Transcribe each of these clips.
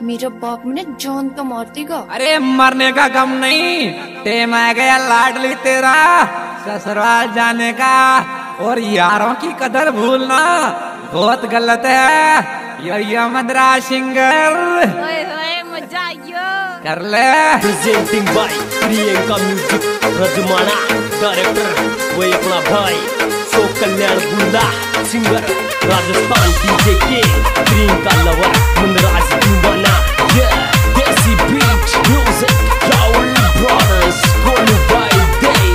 मेरा बाप मैंने जान तो मार देगा। अरे मरने का गम नहीं, टेम आ गया लाडली तेरा ससुराल जाने का। और यारों की कदर भूलना बहुत गलत है। यो मद्रा सिंगर मजा कर ले। प्रेजेंटिंग बाय प्रियंका म्यूजिक रजमाना, डायरेक्टर वही अपना भाई सो कल्याण बुंदा, सिंगर राजस्थान डीजे के प्रियंका लवर मुनराज दीवाना। Desi beat music Rahul brothers Golu by Dev.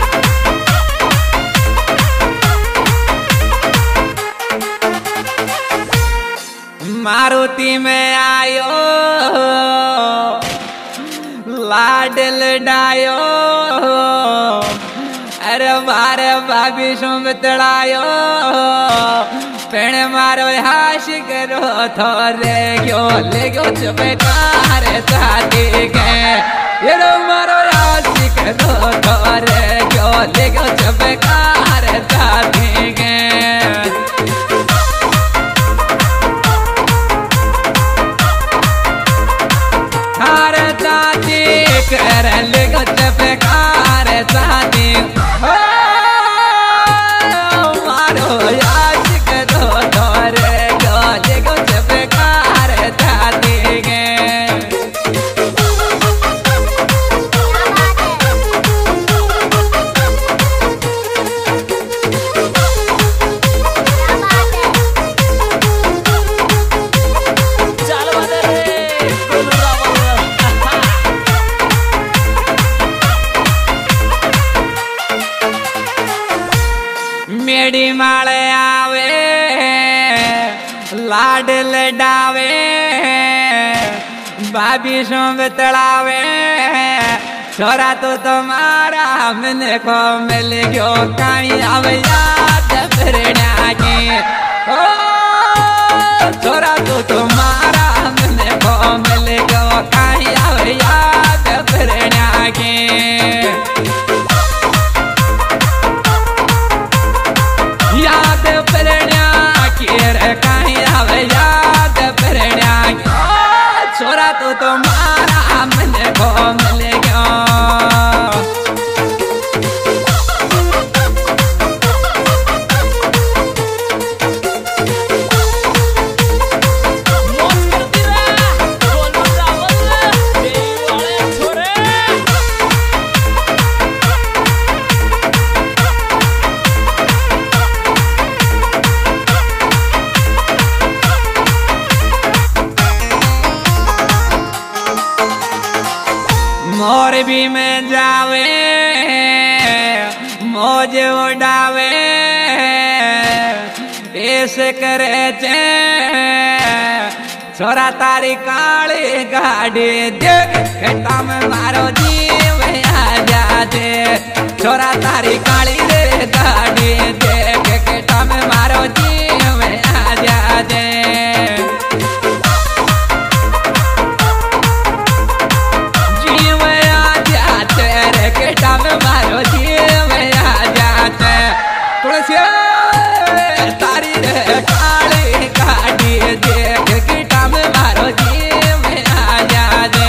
Maruti में आयो लाडल डायो, अरे मारे भाभी सो बितड़ायो पेड़ मारो हाश करो थोरे गयो ले गयो चुपे कार साथी के। ये मारो हाश करो थोरे गयो ले गयो चुपे कार साथी के। कर ले गच बेकार साथी मारो याद करो तोरे गले गच बेकार साथी गे। मेरी माले आवे लाडल डावे भाभी सो बितड़ावे, छोरा तो तुम्हारा मैंने को मिल गयो कहीं आवे याद प्रेरणा की। ओ छोरा तो तुम्हारा मैंने को मिल गयो कहीं आवे याद प्रेरणा की। याद प्रेरणा की रे कहीं आवे याद प्रेरणा की। छोरा तो तुम्हारा मन को मिल गया। मोरबी में जावे मौज उड़ावे ऐसे करे चे, छोरा तारी काली गाड़ी देख खेता में मारो जीव आ जाते। छोरा तारी काली रे गाड़ी देख खेता में मारो जीव आ जाते। मारो जीव आ जाते तुलसी तारी रे काली गाड़ी देख कीटा में मारो जीव आ जाते।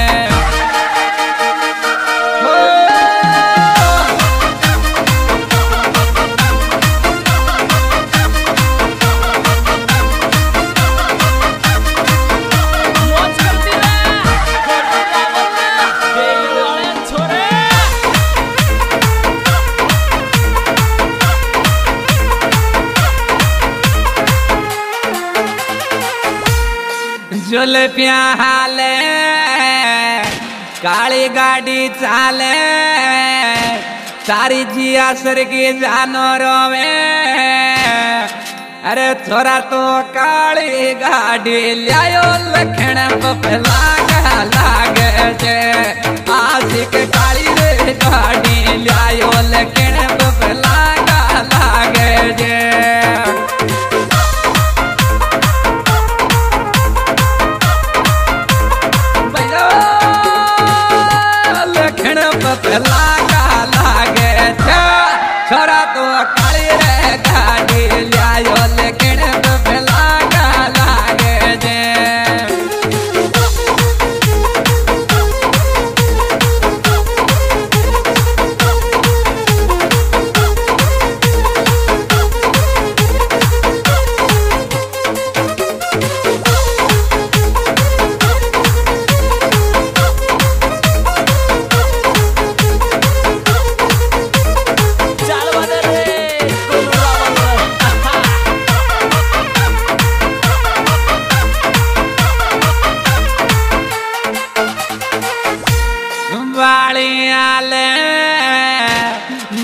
जुल्फिया हाले काली गाड़ी चाले, सारी जिया सर की जानो रोवे। अरे छोरा तो काली गाड़ी लियायो लखन पपला लागे जे। आशिक काली रे गाड़ी लियायो लखन पपला लागे जे। लागा लागे छोरा तो काली रे गाड़ी लियायो लेकिन लागा लागे जे।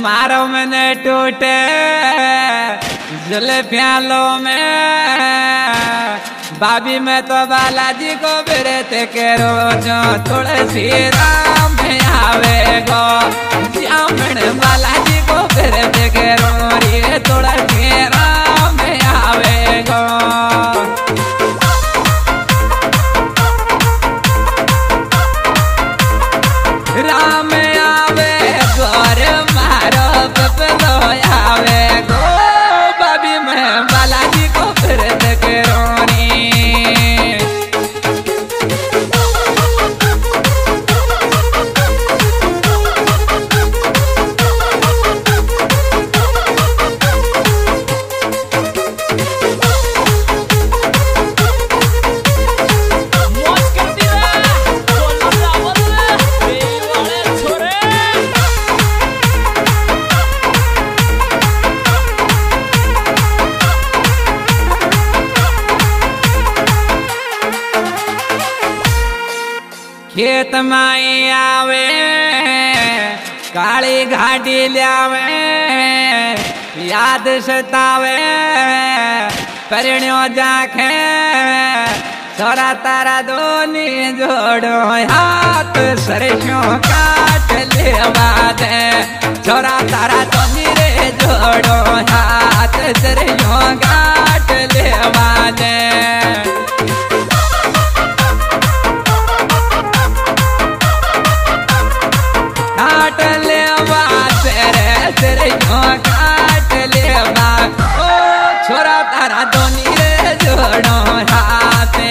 मारो मैंने टूटे जुल्फियालों में भाभी मैं तो बालाजी को बिरते के रोजो तुलसी राम में आवे गो जामन बालाजी को बिरते के रोरी तुलसी राम में आवे गो राम आवे गोर मारो पपलो आवे गो भाभी मैं बालाजी को बिरते के रोरी खेत माई आवे काली घाटी लियावे याद सतावे परिण्यो जाखे छोरा तारा दोनी जोड़ो हाथ सरसों काट लेवा दे छोरा तारा दोनी रे जोड़ो हाथ सरसों काट लेवा दे काट लेवा तेरे काट लेवा ओ छोरा तारा दोनी रे जोड़ो हाथे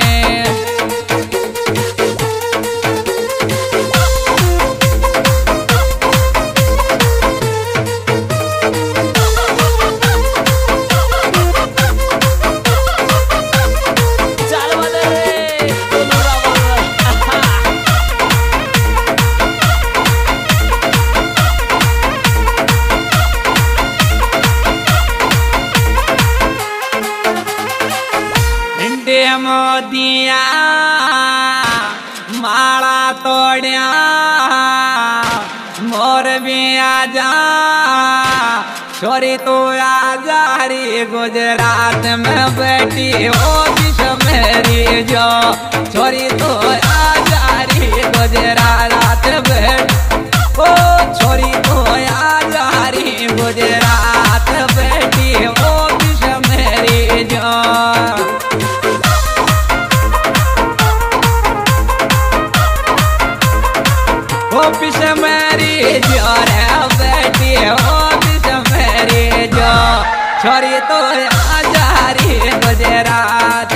मोदिया माला तोड़िया मोर भी आजा छोरी तो आजा री गुजरात में बैठी ओ दिश मेरी जो छोरी तो आजा री गुजरात बैठ ओ छोरी तो आजा री गुजरात बैठी ओ दिश मेरी जो ऑफिस मेरी जो रे बेटी ऑफिस मेरी जो छोरी तो आजा री गुजरात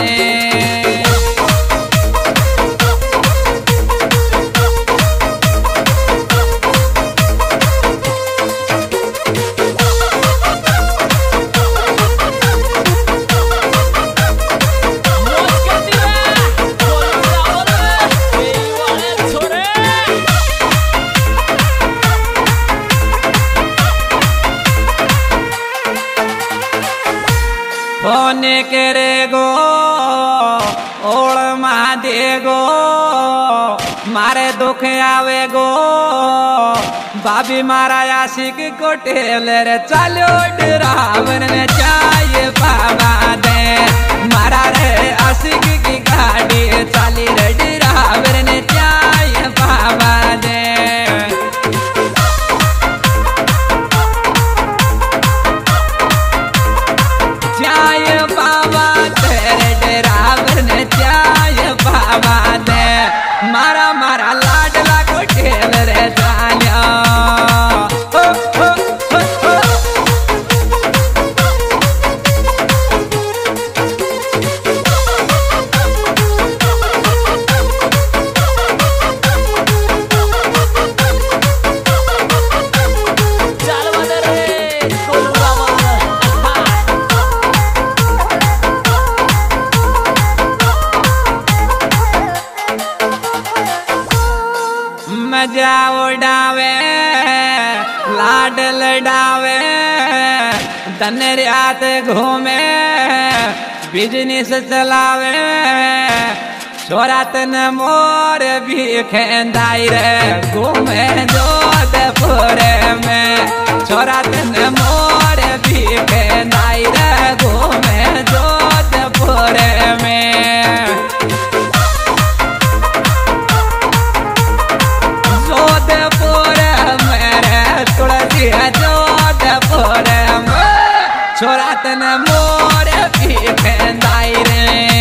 होने करे गो ओड़ मा दे गो मारे दुख आवे गो भाभी मारा आशिक को टेलर चलो ड्राइवर ने चाहिए बाबा दे मारा रे आशिक की गाड़ी चाली रे ड्राइवर ने चाहिए बाबा दे मारा मारा लाडला को टेलर जानिया मजा उड़ावे लाड लड़ावे धन रात घूमे बिजनेस चलावे छोरा तन मोर भी खेंदाई रे घूमे जोधपुर में छोरा तने मोर भी पहनाई रे घूमे जोधपुर में जोधपुर मेरे तुलसी जोधपुर में छोरा तने मोर भी पहनाई रे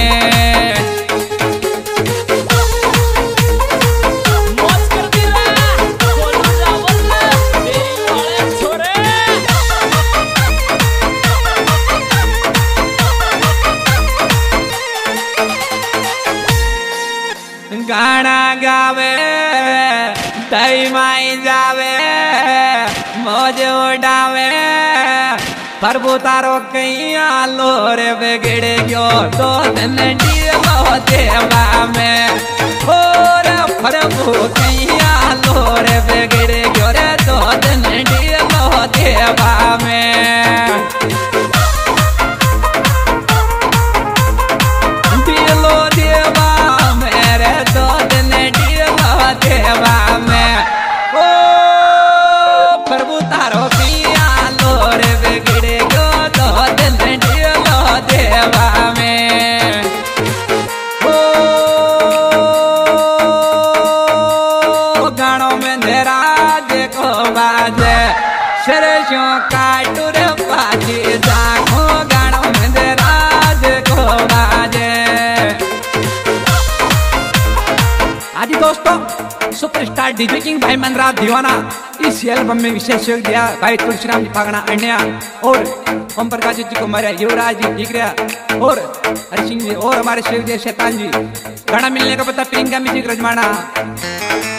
गाना गावे तई माई जावे मौज उड़ावे प्रभु तारो कैया लोरे बिगड़ गयो दो दिन डीलो देवा में और प्रभु कैया लोरे बिगड़ गयो रे दो दिन डीलो देवा में डीलो देवा मेरे दो दिन डीलो देवा में ओ प्रभु तारो पिया लोरे बिगड़ गयो दो दिन डीलो देवा में ओ गानो में धराज को बाजे सरसों काटुर बाजी जाखो गानो में धराज को बाजे आदि दोस्तों सुपरस्टार डीजे किंग भाई मनराज दीवाना इस एल्बम में विशेष सहयोग दिया भाई तुलसीराम जी पागना अन्या और ओम प्रकाश जी को हमारे युवराज जी दिगरिया और हरि सिंह जी और हमारे सहयोग दिया शैतान जी गाना मिलने का पता प्रियंका म्यूजिक रजमाना।